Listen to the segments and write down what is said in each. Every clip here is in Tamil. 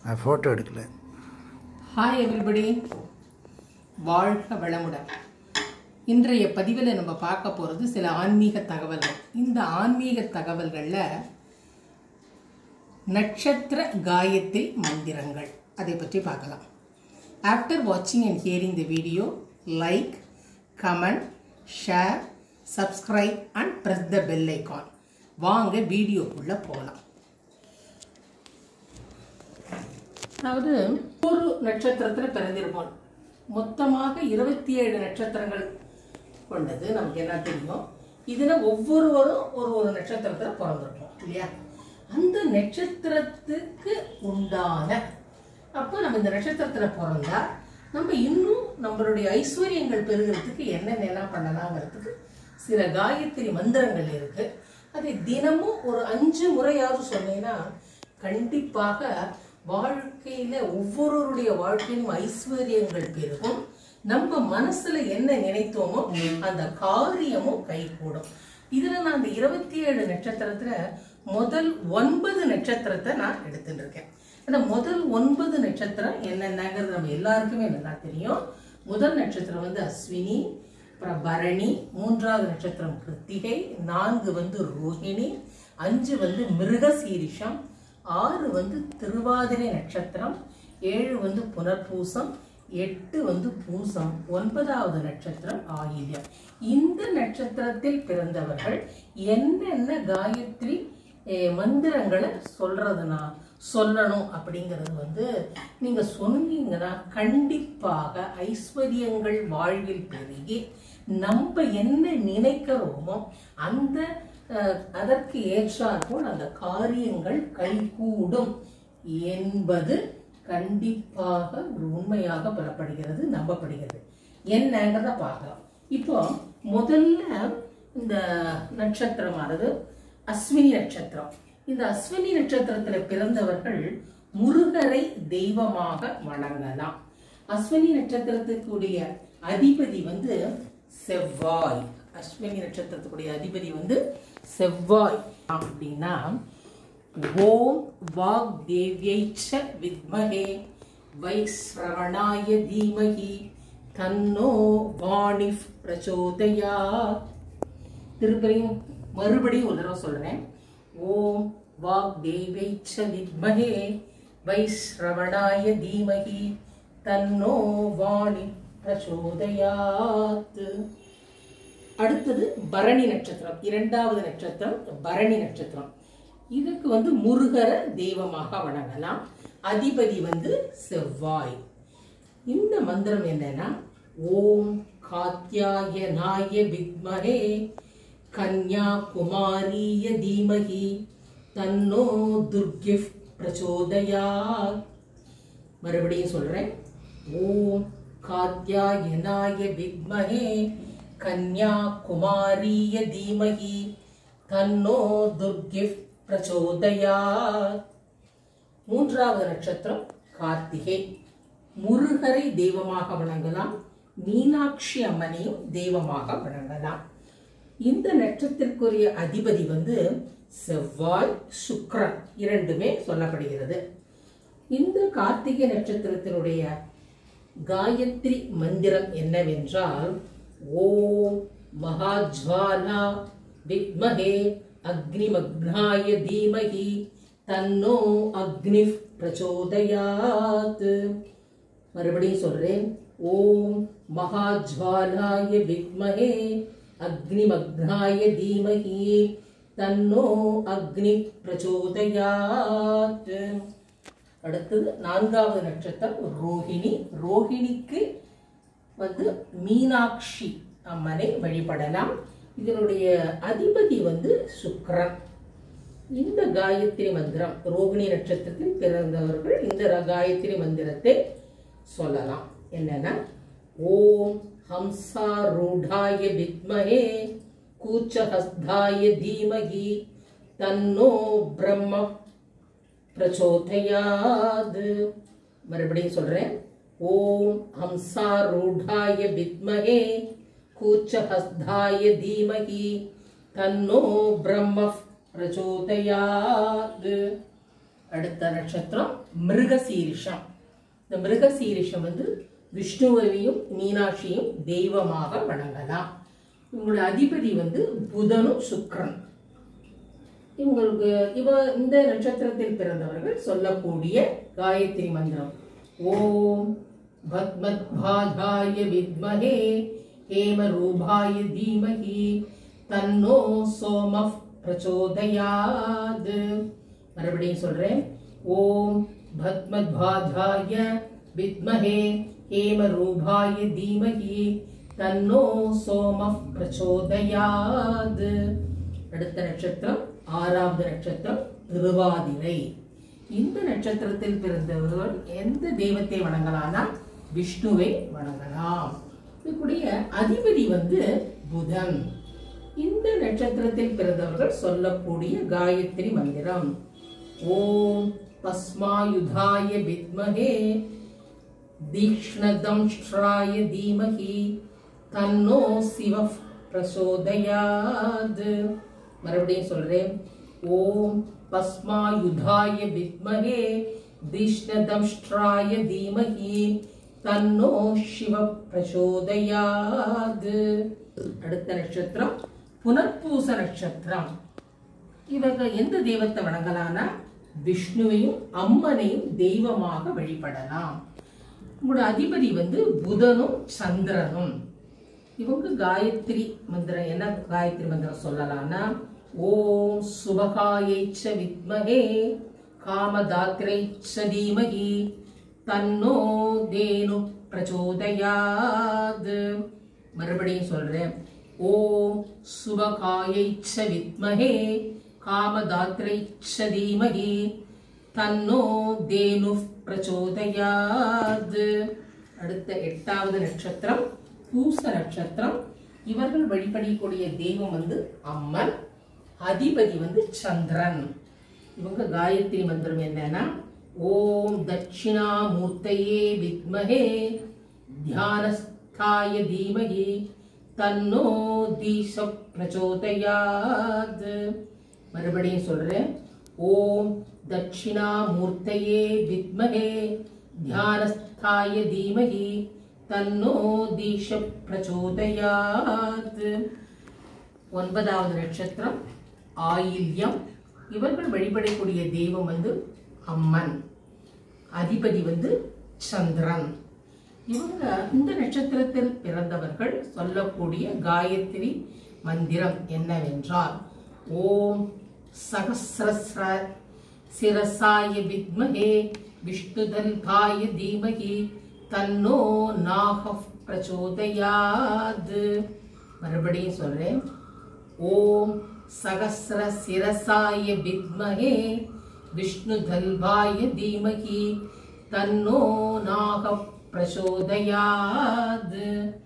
ஃபோட்டோ எடுக்கல. ஹாய் எவ்ரிபடி, வாழ்க வளமுடன். இன்றைய பதிவில் நம்ம பார்க்க போகிறது சில ஆன்மீக தகவல்கள். இந்த ஆன்மீக தகவல்களில் நட்சத்திர காயத்ரி மந்திரங்கள் அதை பற்றி பார்க்கலாம். ஆஃப்டர் வாட்சிங் and hearing the video, like, comment, share, subscribe and press the bell icon. வாங்க வீடியோக்குள்ளே போகலாம். அதாவது ஒரு நட்சத்திரத்தில் பிறந்திருப்போம். மொத்தமாக 27 நட்சத்திரங்கள் கொண்டது நமக்கு என்ன தெரியும். இதில் ஒவ்வொருவரும் ஒரு நட்சத்திரத்தில் பிறந்திருப்போம் இல்லையா? அந்த நட்சத்திரத்துக்கு உண்டான அப்போ நம்ம இந்த நட்சத்திரத்தில் பிறந்தா நம்ம இன்னும் நம்மளுடைய ஐஸ்வர்யங்கள் பெறுகிறதுக்கு என்னென்னலாம் பண்ணலாங்கிறதுக்கு சில காயத்ரி மந்திரங்கள் இருக்கு. அதை தினமும் ஒரு 5 முறையாவது சொன்னீங்கன்னா கண்டிப்பாக வாழ்க்கையில ஒவ்வொருவருடைய வாழ்க்கையிலும் ஐஸ்வர்யங்கள் பெருகும். நம்ம மனசுல என்ன நினைத்தோமோ அந்த காரியமும் கைகூடும். இதுல நான் அந்த 27 நட்சத்திரத்துல முதல் 9 நட்சத்திரத்தை நான் எடுத்துட்டு இருக்கேன். அந்த முதல் 9 நட்சத்திரம் என்னென்னங்கிறது நம்ம எல்லாருக்குமே நல்லா தெரியும். முதல் நட்சத்திரம் வந்து அஸ்வினி, அப்புறம் பரணி, 3வது நட்சத்திரம் கிருத்திகை, 4 வந்து ரோஹிணி, 5 வந்து மிருகசீரிஷம், 6 வந்து திருவாதிரை நட்சத்திரம், 7 வந்து புனர்பூசம், 8 வந்து பூசம், 9வது நட்சத்திரம் ஆயில்யம். இந்த நட்சத்திரத்தில் பிறந்தவர்கள் என்னென்ன காயத்ரி மந்திரங்களை சொல்லணும் அப்படிங்கிறது வந்து நீங்க சொன்னீங்கன்னா கண்டிப்பாக ஐஸ்வர்யங்கள் வாழ்வில் பெருகி நம்ம என்ன நினைக்கிறோமோ அந்த அதற்கு ஏற்றாற்போல் அந்த காரியங்கள் கைகூடும் என்பது கண்டிப்பாக ஒரு உண்மையாக பெறப்படுகிறது, நம்பப்படுகிறது. என்னங்கிறத பார்க்கலாம். இப்போ முதல்ல இந்த நட்சத்திரமானது அஸ்வினி நட்சத்திரம். இந்த அஸ்வினி நட்சத்திரத்தில் பிறந்தவர்கள் முருகரை தெய்வமாக வணங்கலாம். அஸ்வினி நட்சத்திரத்துக்குரிய அதிபதி வந்து செவ்வாய். அஸ்வினி நட்சத்திரத்துக்குரிய அதிபதி வந்து செவ்வாய். அப்படின்னா ஓம் வாக் தேவ்யைச்ச வித்மஹே வைஸ்ரவணாய தீமஹி தன்னோ வாணி பிரச்சோதயாத். மறுபடியும் ஒரு தடவை சொல்றேன். ஓம் வாக் தேவ்யைச்ச வித்மஹே வைஸ்ரவணாய தீமஹி தன்னோ வாணி பிரச்சோதயாத். அடுத்தது பரணி நட்சத்திரம், 2வது நட்சத்திரம் பரணி நட்சத்திரம். இதுக்கு வந்து முருகரை தெய்வமாக வணங்கலாம். அதிபதி வந்து செவ்வாய். இந்த மந்திரம் என்னன்னா ஓம் காத்யாயனாய வித்மஹே கன்யாகுமாரிய தீமஹி தன்னோ துர்கி பிரச்சோதயாத். மறுபடியும் சொல்றேன். ஓம் காத்யாயனாய வித்மஹே கன்யாகுமாரிய தீமஹி தன்னோ துர்கி பிரச்சோதயாத். 3வது நட்சத்திரம் கார்த்திகை. முருகரை தெய்வமாக வணங்கலாம், மீனாட்சி அம்மனையும் தெய்வமாக வணங்கலாம். இந்த நட்சத்திரக்குரிய அதிபதி வந்து செவ்வாய், சுக்கிரன், 2மே சொல்லப்படுகிறது. இந்த கார்த்திகை நட்சத்திரத்தினுடைய காயத்ரி மந்திரம் என்னவென்றால் ஓம் மகாஜ்வாலா வித்மஹே அக்னிமக்னாய தீமஹி தன்னோ அக்னி பிரச்சோதயாத். மறுபடியும் சொல்றேன். ஓம் மகாஜ்வாலாய வித்மஹே அக்னிமக்னாய தீமஹி தன்னோ அக்னி பிரச்சோதயாத். அடுத்தது 4வது நட்சத்திரம் ரோஹிணி. ரோஹிணிக்கு வந்து மீனாட்சி அம்மனை வழிபடலாம். இதனுடைய அதிபதி வந்து சுக்கிரன். இந்த காயத்ரி மந்திரம் ரோகிணி நட்சத்திரத்தில் பிறந்தவர்கள் இந்த காயத்ரி மந்திரத்தை சொல்லலாம். என்னன்னா ஓம் ஹம்சாரூடாய வித்மஹே கூச்சஹஸ்தாய தீமஹி தன்னோ பிரம்ம பிரச்சோதயாத். மறுபடியும் சொல்றேன். ஓம் ஹம்சாரூடாய வித்மஹே கூச்சஹஸ்தாய தீமஹி தன்னோ பிரம்ம பிரச்சோதயாத். அடுத்த நட்சத்திரம் மிருகசீரிஷம். இந்த மிருகசீரிஷம் வந்து விஷ்ணுவையும் மீனாட்சியும் தெய்வமாக வணங்கலாம். இவங்களுடைய அதிபதி வந்து புதனும் சுக்கிரன். இவங்களுக்கு இந்த நட்சத்திரத்தில் பிறந்தவர்கள் சொல்லக்கூடிய காயத்ரி மந்திரம் ஓம் பத்மத்பாஜாய வித்மஹே ஹேமரூபாய தீமஹி தன்னோ சோமः பிரச்சோதயாத். மறுபடியும் சொல்றேன். ஓம் பத்மத்பாஜாய வித்மஹே ஹேமரூபாய தீமஹி தன்னோ சோமः பிரச்சோதயாத். அடுத்த நட்சத்திரம் ஆறாவது நட்சத்திரம் திருவாதிரை. இந்த நட்சத்திரத்தில் பிறந்தவர்கள் எந்த தெய்வத்தை வணங்கலாம்னா விஷ்ணுவை வணங்கலாம். இதுக்குடைய அதிபதி வந்து புதன். இந்த நட்சத்திரத்தில் பிறந்தவர்கள் சொல்லக்கூடிய காயத்ரி மந்திரம் ஓம் பஸ்மாயுதாய வித்மஹே தீக்ஷ்ணதம்ஷ்ட்ராய தீமஹி தன்னோ சிவः பிரச்சோதயாத். மறுபடியும் சொல்றேன். ஓம் பஸ்மாயுதாய வித்மஹே தீக்ஷ்ணதம்ஷ்ட்ராய தீமஹி தன்னோ சிவ பிரச்சோதயாத். அடுத்த நட்சத்திரம் புனர்பூச நட்சத்திரம். இவங்க எந்த தெய்வத்தை வணங்கலாம்னா விஷ்ணுவையும் அம்மனையும் தெய்வமாக வழிபடலாம். உங்களோட அதிபதி வந்து புதனும் சந்திரனும். இவங்க காயத்ரி மந்திரம் என்ன காயத்ரி மந்திரம் சொல்லலாம்னா ஓம் சுபகாயைச்ச வித்மஹே காமதாத்ரைச்ச தீமஹி தன்னோ தேனு பிரச்சோதயாத். மறுபடியும் சொல்றேன். ஓம் சுபகாயைச்ச வித்மஹே காமதாத்ரைச்ச தீமஹி தன்னோ தேனு பிரச்சோதயாத். அடுத்த எட்டாவது நட்சத்திரம் பூச நட்சத்திரம். இவர்கள் வழிபடக்கூடிய தெய்வம் வந்து அம்மன். அதிபதி வந்து சந்திரன். இவங்க காயத்ரி மந்திரம் என்னன்னா ஓம் தட்சிணாமூர்த்தயே வித்மஹே தியானஸ்தாய தீமஹி தன்னோ தீச பிரச்சோதயாத். மறுபடியும் சொல்றேன். ஓம் தட்சிணாமூர்த்தயே வித்மஹே தியானஸ்தாய தீமஹி தன்னோ தீச பிரச்சோதயாத். ஒன்பதாவது நட்சத்திரம் ஆயில்யம். இவர்கள் வழிபடக்கூடிய தெய்வம் வந்து அம்மன். அதிபதி வந்து சந்திரன். இவங்க இந்த நட்சத்திரத்தில் பிறந்தவர்கள் சொல்லக்கூடிய காயத்ரி மந்திரம் என்னவென்றால் ஓம் சகஸ்ரஸ்ர சிரசாய வித்மஹே விஷ்ணுதல்பாய தீமஹி தன்னோ நாகः பிரச்சோதயாத். மறுபடியும் சொல்றேன். ஓம் சகஸ்ர சிரசாய வித்மஹே விஷ்ணுதல்பாய தீமஹி தன்னோ நாகः பிரச்சோதயாத்.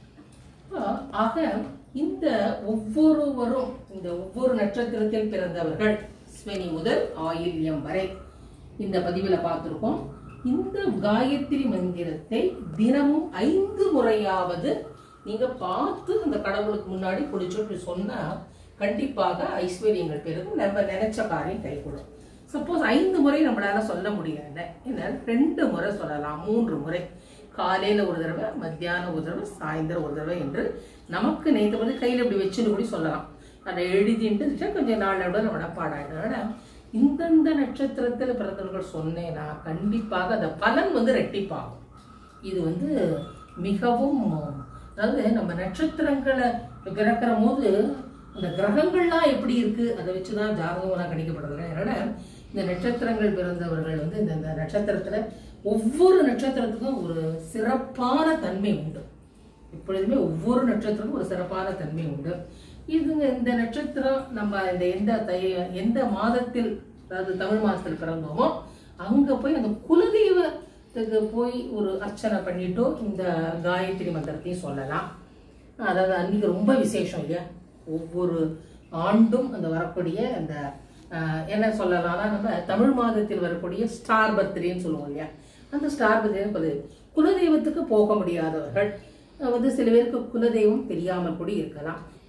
ஆக இந்த ஒவ்வொருவரும் இந்த ஒவ்வொரு நட்சத்திரத்தில் பிறந்தவர்கள் ஸ்வனி முதல் ஆயில்யம் வரை இந்த பதிவில் பார்த்திருக்கோம். இந்த காயத்ரி மந்திரத்தை தினமும் 5 முறையாவது நீங்க பார்த்து அந்த கடவுளுக்கு முன்னாடி பிடிச்சிட்டு சொன்னா கண்டிப்பாக ஐஸ்வர்யங்கள் பெருகும். நம்ம நினைச்ச காரியம் கைகூடும். சப்போஸ் 5 முறை நம்மளால சொல்ல முடியல, என்ன 2 முறை சொல்லலாம், 3 முறை, காலையில ஒரு தடவை, மத்தியானம் ஒரு தடவை, சாயந்தரம் ஒரு தடவை என்று நமக்கு நேற்று கையில் இப்படி வச்சுன்னு கூட சொல்லலாம். அதை எழுதிட்டு கொஞ்சம் நாளோட மனப்பாடாயிடும். இந்தந்த நட்சத்திரத்தில் பிறந்தவர்கள் சொன்னேன்னா கண்டிப்பாக அந்த பலன் ரெட்டிப்பாகும். இது மிகவும், அதாவது நம்ம நட்சத்திரங்களை பிறக்கிற போது அந்த கிரகங்கள்லாம் எப்படி இருக்கு அதை வச்சுதான் ஜாதகம்லாம் கணிக்கப்படுறது. அதனால இந்த நட்சத்திரங்கள் பிறந்தவர்கள் இந்த நட்சத்திரத்துல ஒவ்வொரு நட்சத்திரத்துக்கும் ஒரு சிறப்பான தன்மை உண்டு. எப்பொழுதுமே ஒவ்வொரு நட்சத்திரமும் ஒரு சிறப்பான தன்மை உண்டு. இந்த நட்சத்திரம் நம்ம எந்த மாதத்தில், அதாவது தமிழ் மாதத்தில் பிறந்தோமோ அங்க போய் அந்த குலதெய்வத்துக்கு போய் ஒரு அர்ச்சனை பண்ணிட்டோ இந்த காயத்ரி மந்திரத்தையும் சொல்லலாம். அதாவது அன்னைக்கு ரொம்ப விசேஷம் இல்லையா. ஒவ்வொரு ஆண்டும் அந்த வரக்கூடிய அந்த என்ன சொல்லலாம்னா நம்ம தமிழ் மாதத்தில் வரக்கூடிய ஸ்டார் பர்த்டேன்னு சொல்லுவோம் இல்லையா. அந்த ஸ்டார் பர்த்டே குலதெய்வத்துக்கு போக முடியாதவர்கள் சில பேருக்கு குலதெய்வம் தெரியாமல் கூட இருக்கலாம்.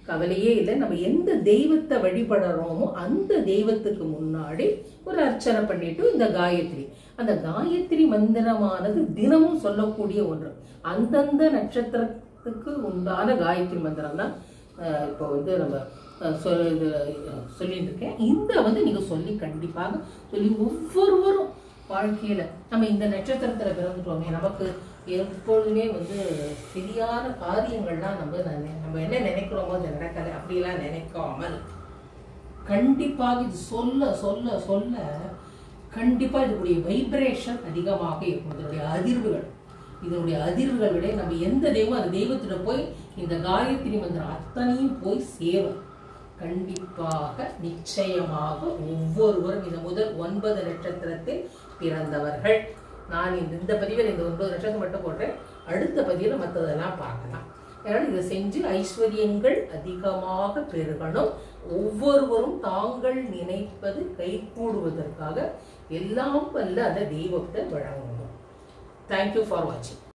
கவலையே இல்லை. நம்ம எந்த தெய்வத்தை வழிபடுறோமோ அந்த தெய்வத்துக்கு முன்னாடி ஒரு அர்ச்சனை பண்ணிட்டு இந்த காயத்ரி, அந்த காயத்ரி மந்திரமானது தினமும் சொல்லக்கூடிய ஒன்று. அந்தந்த நட்சத்திரத்துக்கு உண்டான காயத்ரி மந்திரம் தான் இப்போ வந்து நம்ம சொல்லிட்டு இருக்கேன். இந்த நீங்க சொல்லி கண்டிப்பாக சொல்லி ஒவ்வொருவரும் வாழ்க்கையில நம்ம இந்த நட்சத்திரத்துல பிறந்துட்டோமே, நமக்கு எப்பொழுதுமே சரியான காரியங்கள்லாம் நம்ம என்ன நினைக்கிறோமோ அது நடக்கலை அப்படிலாம் நினைக்காமல் கண்டிப்பாக இது சொல்ல சொல்ல சொல்ல கண்டிப்பா இதனுடைய வைப்ரேஷன் அதிகமாக இருக்கும். இதனுடைய அதிர்வுகள் விட நம்ம எந்த தெய்வம் அந்த தெய்வத்திட போய் இந்த காயத்ரி மந்திரம் அத்தனையும் போய் சேரும். கண்டிப்பாக நிச்சயமாக ஒவ்வொருவரும் இந்த முதல் 9 நட்சத்திரத்தில் பிறந்தவர்கள், நான் இந்த பதிவில் இந்த 9 நட்சத்திரம் மட்டும் போடுறேன், அடுத்த பதிவில் மற்றதெல்லாம் பார்க்கலாம். அதனால் இதை செஞ்சு ஐஸ்வர்யங்கள் அதிகமாக பெருகணும். ஒவ்வொருவரும் தாங்கள் நினைப்பது கைகூடுவதற்காக எல்லாம் வல்ல அந்த தெய்வத்தை வழங்கணும். தேங்க்யூ ஃபார் வாட்சிங்.